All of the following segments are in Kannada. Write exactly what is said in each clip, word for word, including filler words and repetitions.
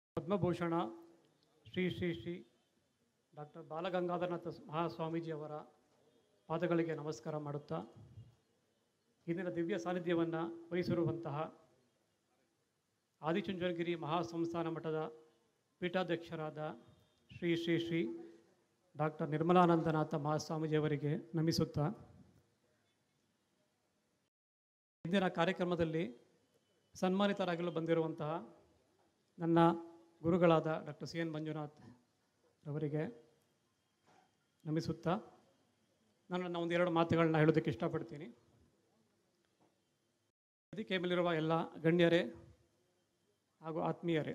ಪದ್ಮಭೂಷಣ ಶ್ರೀ ಶ್ರೀ ಶ್ರೀ ಡಾಕ್ಟರ್ ಬಾಲಗಂಗಾಧರನಾಥ ಮಹಾಸ್ವಾಮೀಜಿಯವರ ಪಾದಗಳಿಗೆ ನಮಸ್ಕಾರ ಮಾಡುತ್ತಾ ಇಂದಿನ ದಿವ್ಯ ಸಾನ್ನಿಧ್ಯವನ್ನು ವಹಿಸಿರುವಂತಹ ಆದಿಚುಂಚನಗಿರಿ ಮಹಾಸಂಸ್ಥಾನ ಮಠದ ಪೀಠಾಧ್ಯಕ್ಷರಾದ ಶ್ರೀ ಶ್ರೀ ಶ್ರೀ ಡಾಕ್ಟರ್ ನಿರ್ಮಲಾನಂದನಾಥ ಮಹಾಸ್ವಾಮೀಜಿಯವರಿಗೆ ನಮಿಸುತ್ತಾ ಇಂದಿನ ಕಾರ್ಯಕ್ರಮದಲ್ಲಿ ಸನ್ಮಾನಿತರಾಗಲು ಬಂದಿರುವಂತಹ ನನ್ನ ಗುರುಗಳಾದ ಡಾಕ್ಟರ್ ಸಿ ಎನ್ ಮಂಜುನಾಥ್ ಅವರಿಗೆ ನಮಿಸುತ್ತಾ ನಾನು ನನ್ನ ಒಂದೆರಡು ಮಾತುಗಳನ್ನ ಹೇಳೋದಕ್ಕೆ ಇಷ್ಟಪಡ್ತೀನಿ. ವೇದಿಕೆ ಮೇಲಿರುವ ಎಲ್ಲ ಗಣ್ಯರೇ ಹಾಗೂ ಆತ್ಮೀಯರೇ,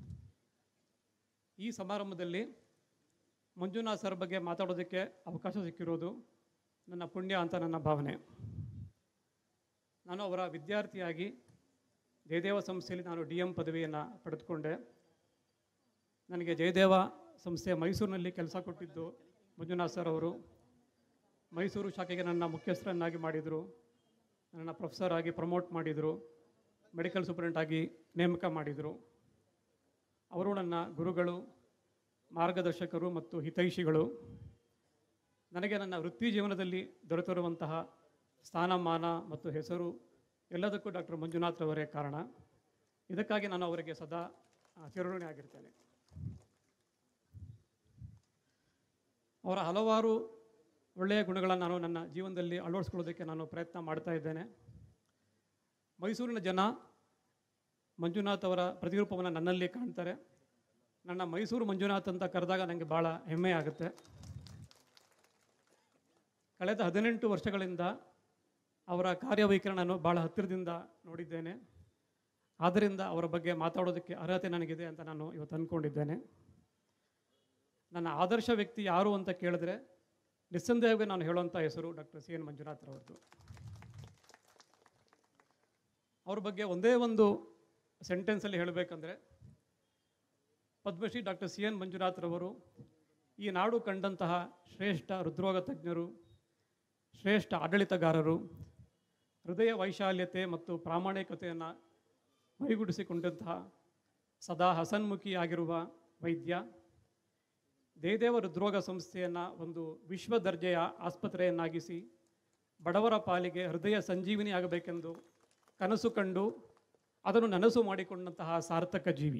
ಈ ಸಮಾರಂಭದಲ್ಲಿ ಮಂಜುನಾಥ್ ಸರ್ ಬಗ್ಗೆ ಮಾತಾಡೋದಕ್ಕೆ ಅವಕಾಶ ಸಿಕ್ಕಿರೋದು ನನ್ನ ಪುಣ್ಯ ಅಂತ ನನ್ನ ಭಾವನೆ. ನಾನು ಅವರ ವಿದ್ಯಾರ್ಥಿಯಾಗಿ ಜಯದೇವ ಸಂಸ್ಥೆಯಲ್ಲಿ ನಾನು ಡಿ ಎಂ ಪದವಿಯನ್ನು ಪಡೆದುಕೊಂಡೆ. ನನಗೆ ಜಯದೇವ ಸಂಸ್ಥೆ ಮೈಸೂರಿನಲ್ಲಿ ಕೆಲಸ ಕೊಟ್ಟಿದ್ದು ಮಂಜುನಾಥ್ ಸರ್ ಅವರು. ಮೈಸೂರು ಶಾಖೆಗೆ ನನ್ನ ಮುಖ್ಯಸ್ಥರನ್ನಾಗಿ ಮಾಡಿದರು, ನನ್ನ ಪ್ರೊಫೆಸರ್ ಆಗಿ ಪ್ರಮೋಟ್ ಮಾಡಿದರು, ಮೆಡಿಕಲ್ ಸೂಪರಿಂಟೆಂಡೆಂಟ್ ಆಗಿ ನೇಮಕ ಮಾಡಿದರು. ಅವರು ನನ್ನ ಗುರುಗಳು, ಮಾರ್ಗದರ್ಶಕರು ಮತ್ತು ಹಿತೈಷಿಗಳು. ನನಗೆ ನನ್ನ ವೃತ್ತಿ ಜೀವನದಲ್ಲಿ ದೊರೆತಿರುವಂತಹ ಸ್ಥಾನಮಾನ ಮತ್ತು ಹೆಸರು ಎಲ್ಲದಕ್ಕೂ ಡಾಕ್ಟರ್ ಮಂಜುನಾಥ್ ಅವರೇ ಕಾರಣ. ಇದಕ್ಕಾಗಿ ನಾನು ಅವರಿಗೆ ಸದಾ ಚಿರಋಣಿ ಆಗಿರ್ತೇನೆ. ಅವರ ಹಲವಾರು ಒಳ್ಳೆಯ ಗುಣಗಳನ್ನು ನಾನು ನನ್ನ ಜೀವನದಲ್ಲಿ ಅಳವಡಿಸ್ಕೊಳ್ಳೋದಕ್ಕೆ ನಾನು ಪ್ರಯತ್ನ ಮಾಡ್ತಾ ಇದ್ದೇನೆ. ಮೈಸೂರಿನ ಜನ ಮಂಜುನಾಥ್ ಅವರ ಪ್ರತಿರೂಪವನ್ನು ನನ್ನಲ್ಲಿ ಕಾಣ್ತಾರೆ. ನನ್ನ ಮೈಸೂರು ಮಂಜುನಾಥ್ ಅಂತ ಕರೆದಾಗ ನನಗೆ ಭಾಳ ಹೆಮ್ಮೆ ಆಗುತ್ತೆ. ಕಳೆದ ಹದಿನೆಂಟು ವರ್ಷಗಳಿಂದ ಅವರ ಕಾರ್ಯವೈಖರಿ ನಾನು ಭಾಳ ಹತ್ತಿರದಿಂದ ನೋಡಿದ್ದೇನೆ. ಆದ್ದರಿಂದ ಅವರ ಬಗ್ಗೆ ಮಾತಾಡೋದಕ್ಕೆ ಅರ್ಹತೆ ನನಗಿದೆ ಅಂತ ನಾನು ಇವತ್ತು ಅಂದ್ಕೊಂಡಿದ್ದೇನೆ. ನನ್ನ ಆದರ್ಶ ವ್ಯಕ್ತಿ ಯಾರು ಅಂತ ಕೇಳಿದ್ರೆ ನಿಸ್ಸಂದೇಹವಾಗಿ ನಾನು ಹೇಳುವಂಥ ಹೆಸರು ಡಾಕ್ಟರ್ ಸಿ ಎನ್ ಮಂಜುನಾಥ್ ಅವರದ್ದು. ಅವ್ರ ಬಗ್ಗೆ ಒಂದೇ ಒಂದು ಸೆಂಟೆನ್ಸಲ್ಲಿ ಹೇಳಬೇಕಂದ್ರೆ, Padma Shri doctor C N Manjunath ರವರು ಈ ನಾಡು ಕಂಡಂತಹ ಶ್ರೇಷ್ಠ ಹೃದ್ರೋಗ ತಜ್ಞರು, ಶ್ರೇಷ್ಠ ಆಡಳಿತಗಾರರು, ಹೃದಯ ವೈಶಾಲ್ಯತೆ ಮತ್ತು ಪ್ರಾಮಾಣಿಕತೆಯನ್ನು ಮೈಗೂಡಿಸಿಕೊಂಡಂತಹ ಸದಾ ಹಸನ್ಮುಖಿಯಾಗಿರುವ ವೈದ್ಯ. ಜಯದೇವ ಹೃದ್ರೋಗ ಸಂಸ್ಥೆಯನ್ನು ಒಂದು ವಿಶ್ವ ದರ್ಜೆಯ ಆಸ್ಪತ್ರೆಯನ್ನಾಗಿಸಿ ಬಡವರ ಪಾಲಿಗೆ ಹೃದಯ ಸಂಜೀವಿನಿ ಆಗಬೇಕೆಂದು ಕನಸು ಕಂಡು ಅದನ್ನು ನನಸು ಮಾಡಿಕೊಂಡಂತಹ ಸಾರ್ಥಕ ಜೀವಿ.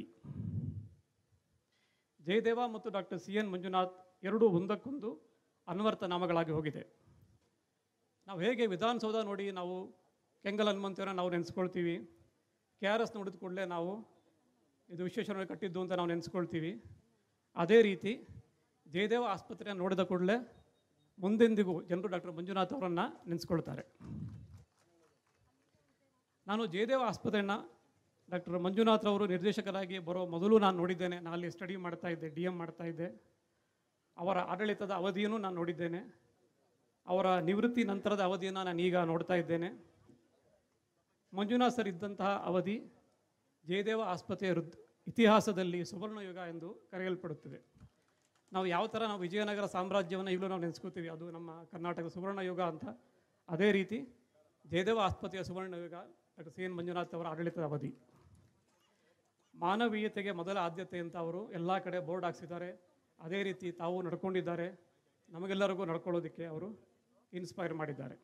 ಜಯದೇವ ಮತ್ತು ಡಾಕ್ಟರ್ ಸಿ ಎನ್ ಮಂಜುನಾಥ್ ಎರಡೂ ಒಂದಕ್ಕೊಂದು ಅನ್ವರ್ಥ ನಾಮಗಳಾಗಿ ಹೋಗಿದೆ. ನಾವು ಹೇಗೆ ವಿಧಾನಸೌಧ ನೋಡಿ ನಾವು ಕೆಂಗಲ್ ಹನುಮಂತನ ನಾವು ನೆನೆಸ್ಕೊಳ್ತೀವಿ, ಕೆ ಆರ್ ಎಸ್ ನೋಡಿದ ಕೂಡಲೇ ನಾವು ಇದು ವಿಶ್ವೇಶ್ವರಯ್ಯ ಕಟ್ಟಿದ್ದು ಅಂತ ನಾವು ನೆನೆಸ್ಕೊಳ್ತೀವಿ, ಅದೇ ರೀತಿ ಜಯದೇವ ಆಸ್ಪತ್ರೆಯನ್ನು ನೋಡಿದ ಕೂಡಲೇ ಮುಂದೆಂದಿಗೂ ಜನರು ಡಾಕ್ಟರ್ ಮಂಜುನಾಥ್ ಅವರನ್ನು ನೆನೆಸ್ಕೊಳ್ತಾರೆ. ನಾನು ಜಯದೇವ ಆಸ್ಪತ್ರೆಯನ್ನು ಡಾಕ್ಟರ್ ಮಂಜುನಾಥ್ ಅವರು ನಿರ್ದೇಶಕರಾಗಿ ಬರೋ ಮೊದಲು ನಾನು ನೋಡಿದ್ದೇನೆ. ನಾನು ಅಲ್ಲಿ ಸ್ಟಡಿ ಮಾಡ್ತಾ ಇದ್ದೆ, ಡಿ ಎಮ್ ಮಾಡ್ತಾ ಇದ್ದೆ. ಅವರ ಆಡಳಿತದ ಅವಧಿಯನ್ನು ನಾನು ನೋಡಿದ್ದೇನೆ. ಅವರ ನಿವೃತ್ತಿ ನಂತರದ ಅವಧಿಯನ್ನು ನಾನು ಈಗ ನೋಡ್ತಾ ಇದ್ದೇನೆ. ಮಂಜುನಾಥ್ ಸರ್ ಇದ್ದಂತಹ ಅವಧಿ ಜಯದೇವ ಆಸ್ಪತ್ರೆಯ ಹೃದ್ ಇತಿಹಾಸದಲ್ಲಿ ಸುವರ್ಣಯುಗ ಎಂದು ಕರೆಯಲ್ಪಡುತ್ತದೆ. ನಾವು ಯಾವ ಥರ ನಾವು ವಿಜಯನಗರ ಸಾಮ್ರಾಜ್ಯವನ್ನು ಈಗಲೂ ನಾವು ನೆನೆಸ್ಕೋತೀವಿ, ಅದು ನಮ್ಮ ಕರ್ನಾಟಕದ ಸುವರ್ಣಯುಗ ಅಂತ. ಅದೇ ರೀತಿ ಜಯದೇವ ಆಸ್ಪತ್ರೆಯ ಸುವರ್ಣಯುಗ ಡಾಕ್ಟರ್ ಸಿ ಎನ್ ಮಂಜುನಾಥ್ ಅವರ ಆಡಳಿತದ ಅವಧಿ. ಮಾನವೀಯತೆಗೆ ಮೊದಲ ಆದ್ಯತೆ ಅಂತ ಅವರು ಎಲ್ಲ ಕಡೆ ಬೋರ್ಡ್ ಹಾಕ್ಸಿದ್ದಾರೆ. ಅದೇ ರೀತಿ ತಾವು ನಡ್ಕೊಂಡಿದ್ದಾರೆ. ನಮಗೆಲ್ಲರಿಗೂ ನಡ್ಕೊಳ್ಳೋದಕ್ಕೆ ಅವರು ಇನ್ಸ್ಪೈರ್ ಮಾಡಿದ್ದಾರೆ.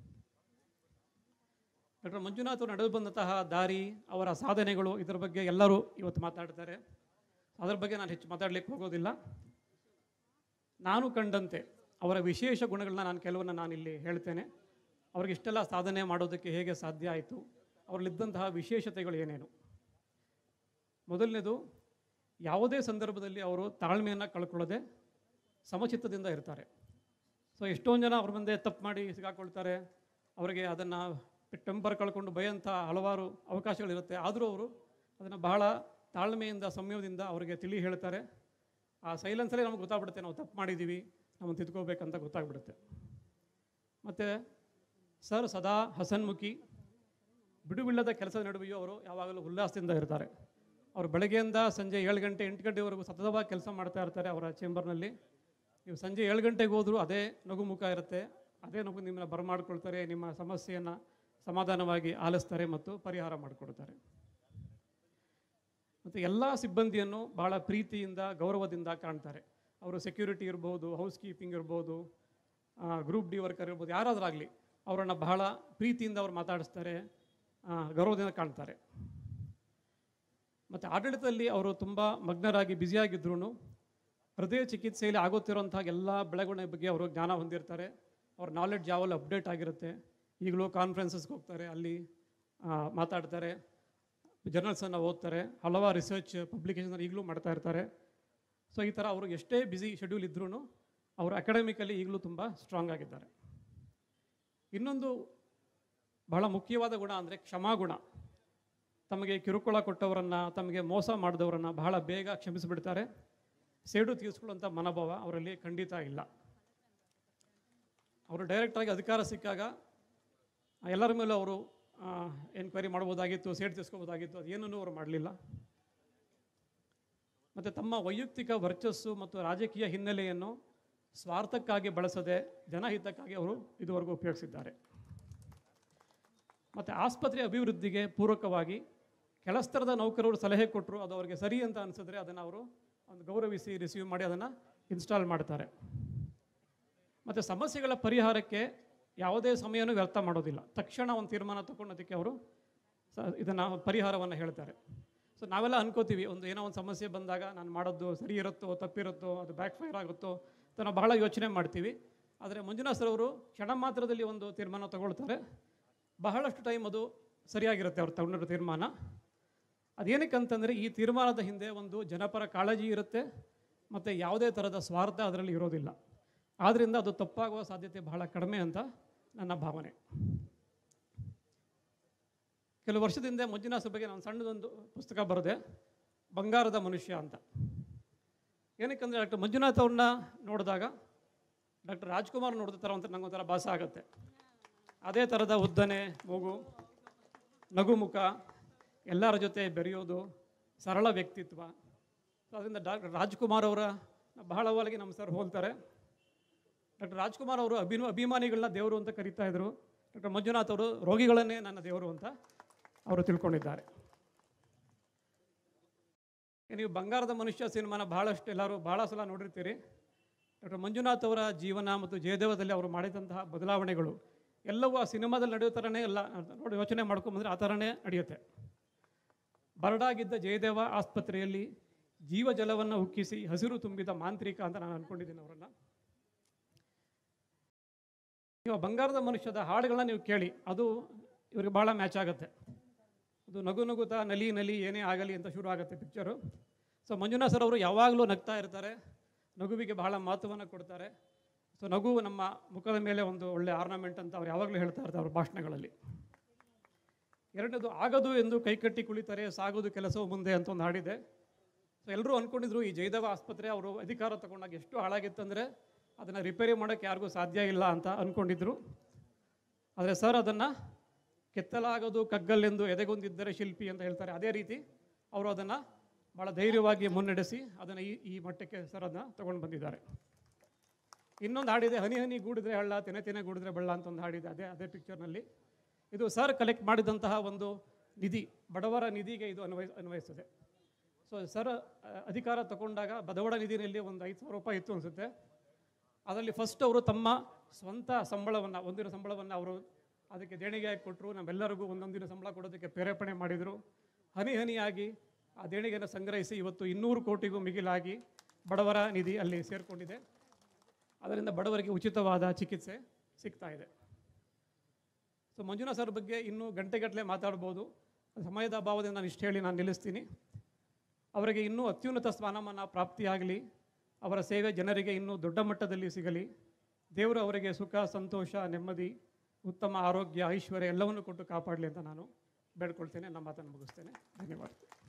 ಡಾಕ್ಟರ್ ಮಂಜುನಾಥ್ ಅವರು ನಡೆದು ಬಂದಂತಹ ದಾರಿ, ಅವರ ಸಾಧನೆಗಳು, ಇದರ ಬಗ್ಗೆ ಎಲ್ಲರೂ ಇವತ್ತು ಮಾತಾಡ್ತಾರೆ. ಅದರ ಬಗ್ಗೆ ನಾನು ಹೆಚ್ಚು ಮಾತಾಡಲಿಕ್ಕೆ ಹೋಗೋದಿಲ್ಲ. ನಾನು ಕಂಡಂತೆ ಅವರ ವಿಶೇಷ ಗುಣಗಳನ್ನ ನಾನು ಕೆಲವನ್ನ ನಾನಿಲ್ಲಿ ಹೇಳ್ತೇನೆ. ಅವ್ರಿಗೆ ಇಷ್ಟೆಲ್ಲ ಸಾಧನೆ ಮಾಡೋದಕ್ಕೆ ಹೇಗೆ ಸಾಧ್ಯ ಆಯಿತು, ಅವರಲ್ಲಿದ್ದಂತಹ ವಿಶೇಷತೆಗಳು ಏನೇನು. ಮೊದಲನೇದು, ಯಾವುದೇ ಸಂದರ್ಭದಲ್ಲಿ ಅವರು ತಾಳ್ಮೆಯನ್ನು ಕಳ್ಕೊಳ್ಳದೆ ಸಮಚಿತ್ತದಿಂದ ಇರ್ತಾರೆ. ಸೊ ಎಷ್ಟೊಂದು ಜನ ಅವ್ರ ಮುಂದೆ ತಪ್ಪು ಮಾಡಿ ಸಿಗಾಕೊಳ್ತಾರೆ. ಅವರಿಗೆ ಅದನ್ನು ಟೆಂಪರ್ ಕಳ್ಕೊಂಡು ಭಯಂಥ ಹಲವಾರು ಅವಕಾಶಗಳಿರುತ್ತೆ. ಆದರೂ ಅವರು ಅದನ್ನು ಬಹಳ ತಾಳ್ಮೆಯಿಂದ, ಸಂಯಮದಿಂದ ಅವರಿಗೆ ತಿಳಿ ಹೇಳ್ತಾರೆ. ಆ ಸೈಲೆನ್ಸಲ್ಲೇ ನಮಗೆ ಗೊತ್ತಾಗ್ಬಿಡುತ್ತೆ ನಾವು ತಪ್ಪು ಮಾಡಿದ್ದೀವಿ, ನಮ್ಮನ್ನು ತಿದ್ಕೋಬೇಕಂತ ಗೊತ್ತಾಗ್ಬಿಡುತ್ತೆ. ಮತ್ತು ಸರ್ ಸದಾ ಹಸನ್ಮುಖಿ, ಬಿಡುವಿಲ್ಲದ ಕೆಲಸದ ನಡುವೆಯೂ ಅವರು ಯಾವಾಗಲೂ ಉಲ್ಲಾಸದಿಂದ ಇರ್ತಾರೆ. ಅವರು ಬೆಳಗ್ಗೆಯಿಂದ ಸಂಜೆ ಏಳು ಗಂಟೆ ಎಂಟು ಗಂಟೆವರೆಗೂ ಸತತವಾಗಿ ಕೆಲಸ ಮಾಡ್ತಾ ಇರ್ತಾರೆ ಅವರ ಚೇಂಬರ್ನಲ್ಲಿ. ನೀವು ಸಂಜೆ ಏಳು ಗಂಟೆಗೆ ಹೋದರೂ ಅದೇ ನಗು ಮುಖ ಇರುತ್ತೆ, ಅದೇ ನಗು ನಿಮ್ಮನ್ನ ಬರಮಾಡ್ಕೊಳ್ತಾರೆ, ನಿಮ್ಮ ಸಮಸ್ಯೆಯನ್ನು ಸಮಾಧಾನವಾಗಿ ಆಲಿಸ್ತಾರೆ ಮತ್ತು ಪರಿಹಾರ ಮಾಡಿಕೊಡ್ತಾರೆ. ಮತ್ತು ಎಲ್ಲ ಸಿಬ್ಬಂದಿಯನ್ನು ಭಾಳ ಪ್ರೀತಿಯಿಂದ ಗೌರವದಿಂದ ಕಾಣ್ತಾರೆ. ಅವರು ಸೆಕ್ಯೂರಿಟಿ ಇರ್ಬೋದು, ಹೌಸ್ ಕೀಪಿಂಗ್ ಇರ್ಬೋದು, ಗ್ರೂಪ್ ಡಿ ವರ್ಕರ್ ಇರ್ಬೋದು, ಯಾರಾದರೂ ಅವರನ್ನು ಬಹಳ ಪ್ರೀತಿಯಿಂದ ಅವ್ರು ಮಾತಾಡಿಸ್ತಾರೆ, ಗೌರವದಿಂದ ಕಾಣ್ತಾರೆ. ಮತ್ತು ಆಡಳಿತದಲ್ಲಿ ಅವರು ತುಂಬ ಮಗ್ನರಾಗಿ ಬ್ಯುಸಿಯಾಗಿದ್ರೂ ಹೃದಯ ಚಿಕಿತ್ಸೆಯಲ್ಲಿ ಆಗುತ್ತಿರುವಂಥ ಎಲ್ಲ ಬೆಳವಣಿಗೆ ಬಗ್ಗೆ ಅವರು ಜ್ಞಾನ ಹೊಂದಿರ್ತಾರೆ. ಅವ್ರ ನಾಲೆಡ್ಜ್ ಯಾವಲ್ಲೂ ಅಪ್ಡೇಟ್ ಆಗಿರುತ್ತೆ. ಈಗಲೂ ಕಾನ್ಫರೆನ್ಸಸ್ಗೆ ಹೋಗ್ತಾರೆ, ಅಲ್ಲಿ ಮಾತಾಡ್ತಾರೆ, ಜರ್ನಲ್ಸನ್ನು ಓದ್ತಾರೆ, ಹಲವಾರು ರಿಸರ್ಚ್ ಪಬ್ಲಿಕೇಶನ್ ಈಗಲೂ ಮಾಡ್ತಾ ಇರ್ತಾರೆ. ಸೊ ಈ ಥರ ಅವರು ಎಷ್ಟೇ ಬ್ಯುಸಿ ಶೆಡ್ಯೂಲ್ ಇದ್ರೂ ಅವರು ಅಕಾಡೆಮಿಕಲಿ ಈಗಲೂ ತುಂಬ ಸ್ಟ್ರಾಂಗ್ ಆಗಿದ್ದಾರೆ. ಇನ್ನೊಂದು ಬಹಳ ಮುಖ್ಯವಾದ ಗುಣ ಅಂದರೆ ಕ್ಷಮಾಗುಣ. ತಮಗೆ ಕಿರುಕುಳ ಕೊಟ್ಟವರನ್ನು, ತಮಗೆ ಮೋಸ ಮಾಡಿದವರನ್ನು ಬಹಳ ಬೇಗ ಕ್ಷಮಿಸಿಬಿಡ್ತಾರೆ. ಸೇಡು ತೀರಿಸ್ಕೊಳ್ಳುವಂಥ ಮನೋಭಾವ ಅವರಲ್ಲಿ ಖಂಡಿತ ಇಲ್ಲ. ಅವರು ಡೈರೆಕ್ಟಾಗಿ ಅಧಿಕಾರ ಸಿಕ್ಕಾಗ ಎಲ್ಲರ ಮೇಲೂ ಅವರು ಎನ್ಕ್ವೈರಿ ಮಾಡ್ಬೋದಾಗಿತ್ತು, ಸೇಡು ತೀರಿಸ್ಕೋಬೋದಾಗಿತ್ತು, ಅದೇನೂ ಅವರು ಮಾಡಲಿಲ್ಲ. ಮತ್ತು ತಮ್ಮ ವೈಯಕ್ತಿಕ ವರ್ಚಸ್ಸು ಮತ್ತು ರಾಜಕೀಯ ಹಿನ್ನೆಲೆಯನ್ನು ಸ್ವಾರ್ಥಕ್ಕಾಗಿ ಬಳಸದೆ ಜನಹಿತಕ್ಕಾಗಿ ಅವರು ಇದುವರೆಗೂ ಉಪಯೋಗಿಸಿದ್ದಾರೆ. ಮತ್ತು ಆಸ್ಪತ್ರೆ ಅಭಿವೃದ್ಧಿಗೆ ಪೂರಕವಾಗಿ ಕೆಲಸ್ತರದ ನೌಕರರು ಸಲಹೆ ಕೊಟ್ಟರು, ಅದು ಅವರಿಗೆ ಸರಿ ಅಂತ ಅನಿಸಿದ್ರೆ ಅದನ್ನು ಅವರು ಒಂದು ಗೌರವಿಸಿ ರಿಸೀವ್ ಮಾಡಿ ಅದನ್ನು ಇನ್ಸ್ಟಾಲ್ ಮಾಡ್ತಾರೆ. ಮತ್ತು ಸಮಸ್ಯೆಗಳ ಪರಿಹಾರಕ್ಕೆ ಯಾವುದೇ ಸಮಯನೂ ವ್ಯರ್ಥ ಮಾಡೋದಿಲ್ಲ. ತಕ್ಷಣ ಒಂದು ತೀರ್ಮಾನ ತಗೊಂಡೋದಕ್ಕೆ ಅವರು ಸ ಇದನ್ನು ಪರಿಹಾರವನ್ನು ಹೇಳ್ತಾರೆ. ಸೊ ನಾವೆಲ್ಲ ಅನ್ಕೋತೀವಿ, ಒಂದು ಏನೋ ಒಂದು ಸಮಸ್ಯೆ ಬಂದಾಗ ನಾನು ಮಾಡೋದು ಸರಿ ಇರುತ್ತೋ ತಪ್ಪಿರುತ್ತೋ, ಅದು ಬ್ಯಾಕ್ ಫೈರ್ ಆಗುತ್ತೋ ಅಂತ ನಾವು ಬಹಳ ಯೋಚನೆ ಮಾಡ್ತೀವಿ. ಆದರೆ ಮಂಜುನಾಥ್ ಸರ್ ಅವರು ಕ್ಷಣ ಮಾತ್ರದಲ್ಲಿ ಒಂದು ತೀರ್ಮಾನ ತಗೊಳ್ತಾರೆ. ಬಹಳಷ್ಟು ಟೈಮ್ ಅದು ಸರಿಯಾಗಿರುತ್ತೆ ಅವ್ರು ತಗೊಂಡಿರೋ ತೀರ್ಮಾನ. ಅದೇನಕ್ಕೆ ಅಂತಂದರೆ ಈ ತೀರ್ಮಾನದ ಹಿಂದೆ ಒಂದು ಜನಪರ ಕಾಳಜಿ ಇರುತ್ತೆ ಮತ್ತು ಯಾವುದೇ ಥರದ ಸ್ವಾರ್ಥ ಅದರಲ್ಲಿ ಇರೋದಿಲ್ಲ. ಆದ್ದರಿಂದ ಅದು ತಪ್ಪಾಗುವ ಸಾಧ್ಯತೆ ಬಹಳ ಕಡಿಮೆ ಅಂತ ನನ್ನ ಭಾವನೆ. ಕೆಲವು ವರ್ಷದಿಂದ ಮಂಜುನಾಥ್ ಬಗ್ಗೆ ನಾನು ಸಣ್ಣದೊಂದು ಪುಸ್ತಕ ಬರೆದೆ, ಬಂಗಾರದ ಮನುಷ್ಯ ಅಂತ. ಏನಕ್ಕೆ ಡಾಕ್ಟರ್ ಮಂಜುನಾಥ್ ಅವ್ರನ್ನ ನೋಡಿದಾಗ ಡಾಕ್ಟರ್ ರಾಜ್ಕುಮಾರ್ ನೋಡಿದ ಥರ ಅಂತ ನಂಗೊಂಥರ ಭಾಸ ಆಗುತ್ತೆ. ಅದೇ ಥರದ ಉದ್ದನೆ ಮೂಗು, ನಗುಮುಖ, ಎಲ್ಲರ ಜೊತೆ ಬೆರೆಯೋದು, ಸರಳ ವ್ಯಕ್ತಿತ್ವ. ಸೊ ಅದರಿಂದ ಡಾಕ್ಟರ್ ರಾಜ್ಕುಮಾರ್ ಅವರ ಬಹಳವಾಗಿ ನಮ್ಮ ಸರ್ ಹೋಲ್ತಾರೆ. ಡಾಕ್ಟರ್ ರಾಜ್ಕುಮಾರ್ ಅವರು ಅಭಿನ ಅಭಿಮಾನಿಗಳನ್ನ ದೇವರು ಅಂತ ಕರೀತಾ ಇದ್ರು. ಡಾಕ್ಟರ್ ಮಂಜುನಾಥ್ ಅವರು ರೋಗಿಗಳನ್ನೇ ನನ್ನ ದೇವರು ಅಂತ ಅವರು ತಿಳ್ಕೊಂಡಿದ್ದಾರೆ. ನೀವು ಬಂಗಾರದ ಮನುಷ್ಯ ಸಿನಿಮಾನ ಭಾಳಷ್ಟು ಎಲ್ಲರೂ ಭಾಳ ಸಲ ನೋಡಿರ್ತೀರಿ. ಡಾಕ್ಟರ್ ಮಂಜುನಾಥ್ ಅವರ ಜೀವನ ಮತ್ತು ಜಯದೇವದಲ್ಲಿ ಅವರು ಮಾಡಿದಂತಹ ಬದಲಾವಣೆಗಳು ಎಲ್ಲವೂ ಆ ಸಿನಿಮಾದಲ್ಲಿ ನಡೆಯೋ ಥರನೇ ಎಲ್ಲ ನೋಡಿ ಯೋಚನೆ ಮಾಡ್ಕೊಂಬಂದರೆ ಆ ಥರನೇ ನಡೆಯುತ್ತೆ. ಬರಡಾಗಿದ್ದ ಜಯದೇವ ಆಸ್ಪತ್ರೆಯಲ್ಲಿ ಜೀವಜಲವನ್ನು ಉಕ್ಕಿಸಿ ಹಸಿರು ತುಂಬಿದ ಮಾಂತ್ರಿಕ ಅಂತ ನಾನು ಅಂದ್ಕೊಂಡಿದ್ದೀನಿ ಅವರನ್ನು. ನೀವು ಬಂಗಾರದ ಮನುಷ್ಯದ ಹಾಡುಗಳನ್ನ ನೀವು ಕೇಳಿ, ಅದು ಇವ್ರಿಗೆ ಭಾಳ ಮ್ಯಾಚ್ ಆಗುತ್ತೆ. ಅದು ನಗು ನಗುತ್ತಾ ನಲಿ ನಲಿ ಏನೇ ಆಗಲಿ ಅಂತ ಶುರು ಆಗುತ್ತೆ ಪಿಕ್ಚರು. ಸೊ ಮಂಜುನಾಥ್ ಸರ್ ಅವರು ಯಾವಾಗಲೂ ನಗ್ತಾ ಇರ್ತಾರೆ, ನಗುವಿಗೆ ಬಹಳ ಮಹತ್ವವನ್ನು ಕೊಡ್ತಾರೆ. ಸೊ ನಗು ನಮ್ಮ ಮುಖದ ಮೇಲೆ ಒಂದು ಒಳ್ಳೆ ಆರ್ನಮೆಂಟ್ ಅಂತ ಅವ್ರು ಯಾವಾಗಲೂ ಹೇಳ್ತಾ ಇರ್ತಾರೆ ಅವ್ರ ಭಾಷಣಗಳಲ್ಲಿ. ಎರಡನೇದು, ಆಗದು ಎಂದು ಕೈಕಟ್ಟಿ ಕುಳಿತಾರೆ, ಸಾಗೋದು ಕೆಲಸವು ಮುಂದೆ ಅಂತ ಒಂದು ಹಾಡಿದೆ. ಸೊ ಎಲ್ಲರೂ ಅಂದ್ಕೊಂಡಿದ್ರು ಈ ಜಯದೇವ ಆಸ್ಪತ್ರೆ ಅವರು ಅಧಿಕಾರ ತಗೊಂಡಾಗ ಎಷ್ಟು ಹಾಳಾಗಿತ್ತಂದರೆ ಅದನ್ನು ರಿಪೇರಿ ಮಾಡೋಕ್ಕೆ ಯಾರಿಗೂ ಸಾಧ್ಯ ಇಲ್ಲ ಅಂತ ಅಂದ್ಕೊಂಡಿದ್ರು. ಆದರೆ ಸರ್ ಅದನ್ನು ಕೆತ್ತಲಾಗೋದು ಕಗ್ಗಲ್ಲೆಂದು ಎದೆಗೊಂದಿದ್ದರೆ ಶಿಲ್ಪಿ ಅಂತ ಹೇಳ್ತಾರೆ. ಅದೇ ರೀತಿ ಅವರು ಅದನ್ನು ಭಾಳ ಧೈರ್ಯವಾಗಿ ಮುನ್ನಡೆಸಿ ಅದನ್ನು ಈ ಈ ಮಟ್ಟಕ್ಕೆ ಸರ್ ಅದನ್ನು ತೊಗೊಂಡು ಬಂದಿದ್ದಾರೆ. ಇನ್ನೊಂದು ಹಾಡಿದೆ, ಹನಿ ಹನಿ ಗೂಡಿದ್ರೆ ಹಳ್ಳ, ತೆನೆ ತೆನೆ ಗೂಡಿದ್ರೆ ಬಳ್ಳ ಅಂತ ಒಂದು ಹಾಡಿದೆ ಅದೇ ಅದೇ ಪಿಕ್ಚರ್ನಲ್ಲಿ. ಇದು ಸರ್ ಕಲೆಕ್ಟ್ ಮಾಡಿದಂತಹ ಒಂದು ನಿಧಿ, ಬಡವರ ನಿಧಿಗೆ ಇದು ಅನ್ವಯ ಅನ್ವಯಿಸ್ತದೆ. ಸೊ ಸರ್ ಅಧಿಕಾರ ತಗೊಂಡಾಗ ಬಡವರ ನಿಧಿನಲ್ಲಿ ಒಂದು ಐದು ಸಾವಿರ ರೂಪಾಯಿ ಇತ್ತು ಅನಿಸುತ್ತೆ. ಅದರಲ್ಲಿ ಫಸ್ಟ್ ಅವರು ತಮ್ಮ ಸ್ವಂತ ಸಂಬಳವನ್ನು, ಒಂದಿನ ಸಂಬಳವನ್ನು ಅವರು ಅದಕ್ಕೆ ದೇಣಿಗೆಯಾಗಿ ಕೊಟ್ಟರು. ನಮ್ಮೆಲ್ಲರಿಗೂ ಒಂದೊಂದಿನ ಸಂಬಳ ಕೊಡೋದಕ್ಕೆ ಪ್ರೇರೇಪಣೆ ಮಾಡಿದರು. ಹನಿ ಹನಿಯಾಗಿ ಆ ದೇಣಿಗೆಯನ್ನು ಸಂಗ್ರಹಿಸಿ ಇವತ್ತು ಇನ್ನೂರು ಕೋಟಿಗೂ ಮಿಗಿಲಾಗಿ ಬಡವರ ನಿಧಿ ಅಲ್ಲಿ ಸೇರಿಕೊಂಡಿದೆ. ಅದರಿಂದ ಬಡವರಿಗೆ ಉಚಿತವಾದ ಚಿಕಿತ್ಸೆ ಸಿಗ್ತಾ ಇದೆ. ಸೊ ಮಂಜುನಾಥ್ ಸರ್ ಬಗ್ಗೆ ಇನ್ನೂ ಗಂಟೆಗಟ್ಟಲೆ ಮಾತಾಡ್ಬೋದು. ಸಮಯದ ಅಭಾವದಿಂದ ನಾನು ಇಷ್ಟು ಹೇಳಿ ನಾನು ನಿಲ್ಲಿಸ್ತೀನಿ. ಅವರಿಗೆ ಇನ್ನೂ ಅತ್ಯುನ್ನತ ಸ್ಥಾನಮಾನ ಪ್ರಾಪ್ತಿಯಾಗಲಿ, ಅವರ ಸೇವೆ ಜನರಿಗೆ ಇನ್ನೂ ದೊಡ್ಡ ಮಟ್ಟದಲ್ಲಿ ಸಿಗಲಿ. ದೇವರು ಅವರಿಗೆ ಸುಖ, ಸಂತೋಷ, ನೆಮ್ಮದಿ, ಉತ್ತಮ ಆರೋಗ್ಯ, ಐಶ್ವರ್ಯ ಎಲ್ಲವನ್ನು ಕೊಟ್ಟು ಕಾಪಾಡಲಿ ಅಂತ ನಾನು ಬೇಡ್ಕೊಳ್ತೇನೆ. ನಮ್ಮ ಮಾತನ್ನು ಮುಗಿಸ್ತೇನೆ. ಧನ್ಯವಾದ.